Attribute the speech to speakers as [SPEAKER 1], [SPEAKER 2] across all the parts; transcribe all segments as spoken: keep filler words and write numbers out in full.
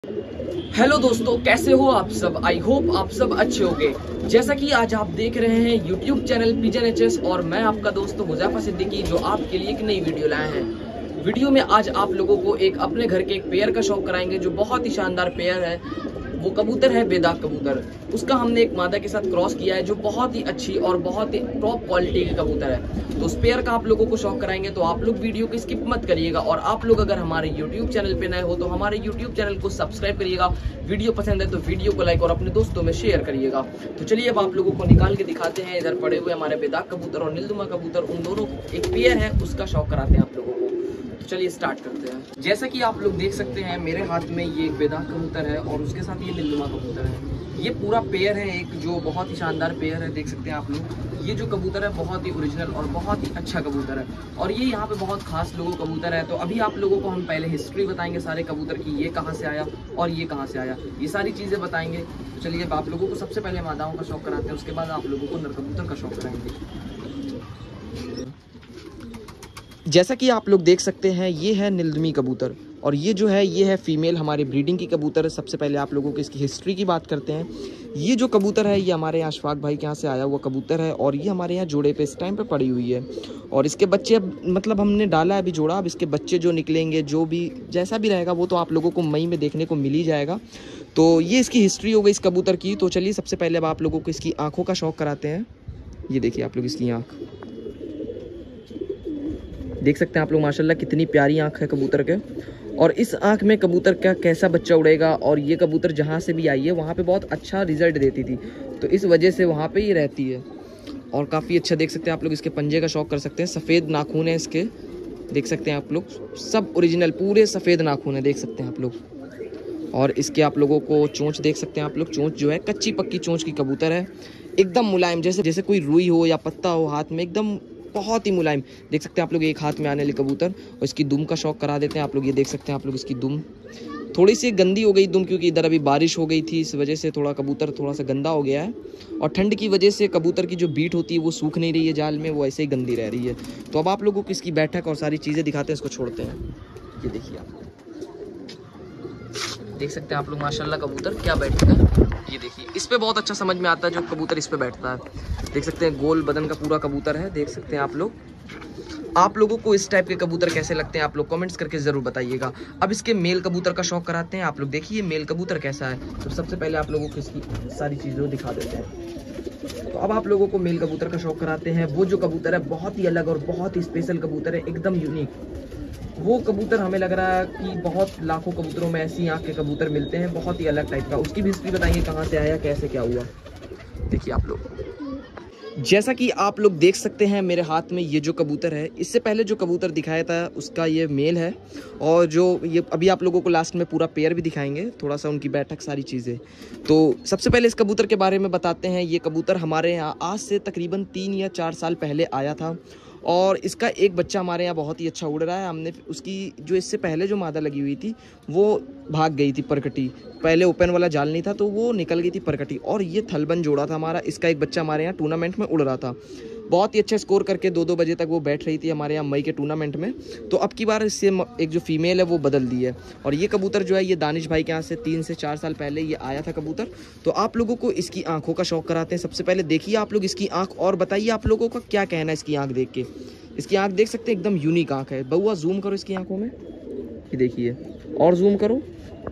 [SPEAKER 1] Hello दोस्तों, कैसे हो आप सब। आई होप आप सब अच्छे होंगे। जैसा कि आज आप देख रहे हैं यूट्यूब चैनल पिजन एचएस और मैं आपका दोस्त हुजैफा सिद्दीकी जो आपके लिए एक नई वीडियो लाए हैं। वीडियो में आज आप लोगों को एक अपने घर के एक पेयर का शौक कराएंगे जो बहुत ही शानदार पेयर है। वो कबूतर है बेदाग कबूतर। उसका हमने एक मादा के साथ क्रॉस किया है जो बहुत ही अच्छी और बहुत ही टॉप क्वालिटी के कबूतर है। तो उस पेयर का आप लोगों को शौक कराएंगे, तो आप लोग वीडियो को स्किप मत करिएगा। और आप लोग अगर हमारे यूट्यूब चैनल पे नए हो तो हमारे यूट्यूब चैनल को सब्सक्राइब करिएगा। वीडियो पसंद है तो वीडियो को लाइक और अपने दोस्तों में शेयर करिएगा। तो चलिए अब आप लोगों को निकाल के दिखाते हैं। इधर पड़े हुए हमारे बेदाग कबूतर और नीलदुमा कबूतर, उन दोनों एक पेयर है, उसका शौक कराते हैं आप लोगों को। तो चलिए स्टार्ट करते हैं। जैसा कि आप लोग देख सकते हैं मेरे हाथ में ये एक बेदाग कबूतर है और उसके साथ ये नीलदुमा कबूतर है। ये पूरा पेयर है एक, जो बहुत ही शानदार पेयर है। देख सकते हैं आप लोग, ये जो कबूतर है बहुत ही ओरिजिनल और बहुत ही अच्छा कबूतर है। और ये यहाँ पे बहुत खास लोगों कबूतर है। तो अभी आप लोगों को हम पहले हिस्ट्री बताएंगे सारे कबूतर की, ये कहाँ से आया और ये कहाँ से आया, ये सारी चीज़ें बताएंगे। तो चलिए अब आप लोगों को सबसे पहले मादाओं का शौक कराते हैं, उसके बाद आप लोगों को नर कबूतर का शौक कराएंगे। जैसा कि आप लोग देख सकते हैं ये है नीलदुमी कबूतर और ये जो है ये है फीमेल हमारी ब्रीडिंग की कबूतर है। सबसे पहले आप लोगों को इसकी हिस्ट्री की बात करते हैं। ये जो कबूतर है ये हमारे यहाँ अशफाक भाई के यहाँ से आया हुआ कबूतर है और ये हमारे यहाँ जोड़े पे इस टाइम पे पड़ी हुई है। और इसके बच्चे अब मतलब हमने डाला है अभी जोड़ा, अब इसके बच्चे जो निकलेंगे जो भी जैसा भी रहेगा वो तो आप लोगों को मई में देखने को मिल ही जाएगा। तो ये इसकी हिस्ट्री हो गई इस कबूतर की। तो चलिए सबसे पहले अब आप लोगों को इसकी आँखों का शौक कराते हैं। ये देखिए आप लोग इसकी आँख देख सकते हैं आप लोग, माशाल्लाह कितनी प्यारी आंख है कबूतर के। और इस आंख में कबूतर का कैसा बच्चा उड़ेगा। और ये कबूतर जहाँ से भी आई है वहाँ पे बहुत अच्छा रिजल्ट देती थी, तो इस वजह से वहाँ पे ही रहती है। और काफ़ी अच्छा देख सकते हैं आप लोग, इसके पंजे का शौक कर सकते हैं। सफ़ेद नाखून है इसके, देख सकते हैं आप लोग, सब ओरिजिनल पूरे सफ़ेद नाखून है, देख सकते हैं आप लोग। और इसके आप लोगों को चोंच देख सकते हैं आप लोग, चोंच जो है कच्ची पक्की चोंच की कबूतर है, एकदम मुलायम, जैसे जैसे कोई रुई हो या पत्ता हो हाथ में, एकदम बहुत ही मुलायम। देख सकते हैं आप लोग एक हाथ में आने वाली कबूतर। और इसकी दुम का शौक करा देते हैं आप लोग। ये देख सकते हैं आप लोग इसकी दुम थोड़ी सी गंदी हो गई दुम, क्योंकि इधर अभी बारिश हो गई थी, इस वजह से थोड़ा कबूतर थोड़ा सा गंदा हो गया है। और ठंड की वजह से कबूतर की जो बीट होती है वो सूख नहीं रही है जाल में, वो ऐसे ही गंदी रह रही है। तो अब आप लोगों को इसकी बैठक और सारी चीज़ें दिखाते हैं, इसको छोड़ते हैं। ये देखिए आप देख सकते हैं आप लोग, माशाल्लाह कबूतर क्या बैठता है। ये देखिए इस पे बहुत अच्छा समझ में आता है जो कबूतर इस पे बैठता है। देख सकते हैं गोल बदन का पूरा कबूतर है, देख सकते हैं आप लोग। आप लोगों को इस टाइप के कबूतर कैसे लगते हैं आप लोग कमेंट्स करके ज़रूर बताइएगा। अब इसके मेल कबूतर का शौक कराते हैं। आप लोग देखिए मेल कबूतर कैसा है। तो सबसे पहले आप लोगों को इसकी सारी चीज़ें दिखा देते हैं। तो अब आप लोगों को मेल कबूतर का शौक कराते हैं। वो जो कबूतर है बहुत ही अलग और बहुत ही स्पेशल कबूतर है, एकदम यूनिक। वो कबूतर हमें लग रहा है कि बहुत लाखों कबूतरों में ऐसी आँख के कबूतर मिलते हैं, बहुत ही अलग टाइप का। उसकी भी हिस्ट्री बताएंगे, कहाँ से आया, कैसे क्या हुआ। देखिए आप लोग, जैसा कि आप लोग देख सकते हैं मेरे हाथ में ये जो कबूतर है, इससे पहले जो कबूतर दिखाया था उसका ये मेल है। और जो ये अभी आप लोगों को लास्ट में पूरा पेयर भी दिखाएंगे, थोड़ा सा उनकी बैठक सारी चीज़ें। तो सबसे पहले इस कबूतर के बारे में बताते हैं। ये कबूतर हमारे यहाँ आज से तकरीबन तीन या चार साल पहले आया था और इसका एक बच्चा हमारे यहाँ बहुत ही अच्छा उड़ रहा है। हमने उसकी जो इससे पहले जो मादा लगी हुई थी वो भाग गई थी परकटी, पहले ओपन वाला जाल नहीं था तो वो निकल गई थी परकटी। और ये थलबन जोड़ा था हमारा, इसका एक बच्चा हमारे यहाँ टूर्नामेंट में उड़ रहा था, बहुत ही अच्छा स्कोर करके दो दो बजे तक वो बैठ रही थी हमारे यहाँ मई के टूर्नामेंट में। तो अब की बार इससे एक जो फीमेल है वो बदल दी है। और ये कबूतर जो है ये दानिश भाई के यहाँ से तीन से चार साल पहले ये आया था कबूतर। तो आप लोगों को इसकी आंखों का शौक कराते हैं। सबसे पहले देखिए आप लोग इसकी आंख और बताइए आप लोगों का क्या कहना है इसकी आंख देख के। इसकी आंख देख सकते हैं एकदम यूनिक आंख है। बउआ जूम करो इसकी आंखों में, ये देखिए, और जूम करो,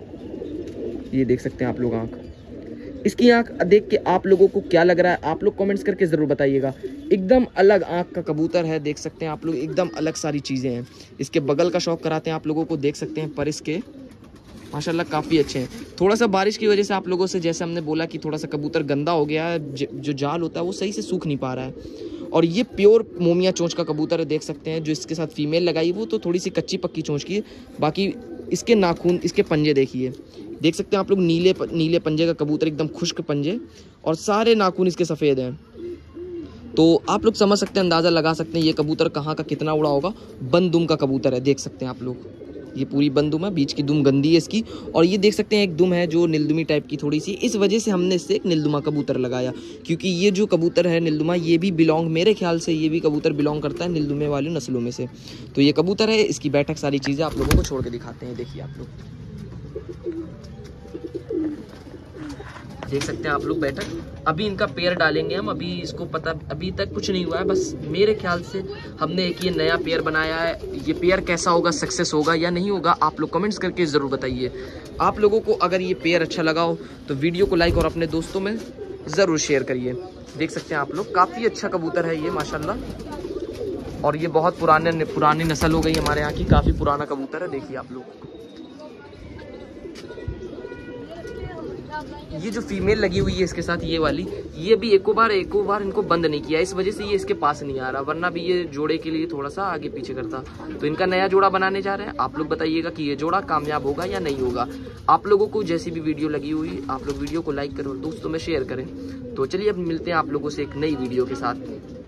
[SPEAKER 1] ये देख सकते हैं आप लोग आंख। इसकी आंख देख के आप लोगों को क्या लग रहा है आप लोग कमेंट्स करके ज़रूर बताइएगा। एकदम अलग आंख का कबूतर है, देख सकते हैं आप लोग, एकदम अलग सारी चीज़ें हैं। इसके बगल का शौक कराते हैं आप लोगों को, देख सकते हैं पर इसके माशाल्लाह काफ़ी अच्छे हैं। थोड़ा सा बारिश की वजह से आप लोगों से जैसे हमने बोला कि थोड़ा सा कबूतर गंदा हो गया है, जो जाल होता है वो सही से सूख नहीं पा रहा है। और ये प्योर मोमिया चोंच का कबूतर है, देख सकते हैं। जो इसके साथ फीमेल लगाई वो तो थोड़ी सी कच्ची पक्की चोंच की है, बाकी इसके नाखून, इसके पंजे देखिए, देख सकते हैं आप लोग, नीले नीले पंजे का कबूतर, एकदम खुश्क पंजे और सारे नाखून इसके सफ़ेद हैं। तो आप लोग समझ सकते हैं, अंदाज़ा लगा सकते हैं ये कबूतर कहाँ का कितना उड़ा होगा। बंद दुम का कबूतर है, देख सकते हैं आप लोग, ये पूरी बंद दुम है, बीच की दुम गंदी है इसकी। और ये देख सकते हैं एक दुम है जो नीलदुमी टाइप की थोड़ी सी, इस वजह से हमने इससे एक नीलदुमा कबूतर लगाया, क्योंकि ये जो कबूतर है नीलदुमा ये भी बिलोंग, मेरे ख्याल से ये भी कबूतर बिलोंग करता है नीलदुमे वाली नस्लों में से। तो ये कबूतर है, इसकी बैठक सारी चीज़ें आप लोगों को छोड़ के दिखाते हैं। देखिए आप लोग, देख सकते हैं आप लोग बैठक। अभी इनका पेयर डालेंगे हम, अभी इसको पता अभी तक कुछ नहीं हुआ है, बस मेरे ख्याल से हमने एक ये नया पेयर बनाया है। ये पेयर कैसा होगा, सक्सेस होगा या नहीं होगा, आप लोग कमेंट्स करके ज़रूर बताइए। आप लोगों को अगर ये पेयर अच्छा लगा हो तो वीडियो को लाइक और अपने दोस्तों में ज़रूर शेयर करिए। देख सकते हैं आप लोग, काफ़ी अच्छा कबूतर है ये माशाल्लाह, और ये बहुत पुराने पुरानी नस्ल हो गई हमारे यहाँ की, काफ़ी पुराना कबूतर है। देखिए आप लोग, ये जो फीमेल लगी हुई है इसके साथ, ये वाली, ये भी एको बार एको बार इनको बंद नहीं किया, इस वजह से ये इसके पास नहीं आ रहा, वरना भी ये जोड़े के लिए थोड़ा सा आगे पीछे करता। तो इनका नया जोड़ा बनाने जा रहे हैं। आप लोग बताइएगा कि ये जोड़ा कामयाब होगा या नहीं होगा। आप लोगों को जैसी भी वीडियो लगी हुई, आप लोग वीडियो को लाइक करें और दोस्तों में शेयर करें। तो चलिए अब मिलते हैं आप लोगों से एक नई वीडियो के साथ।